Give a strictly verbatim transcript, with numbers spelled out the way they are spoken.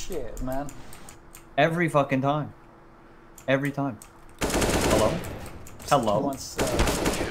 Shit, man. Every fucking time. Every time. Hello? Hello? Wants, uh...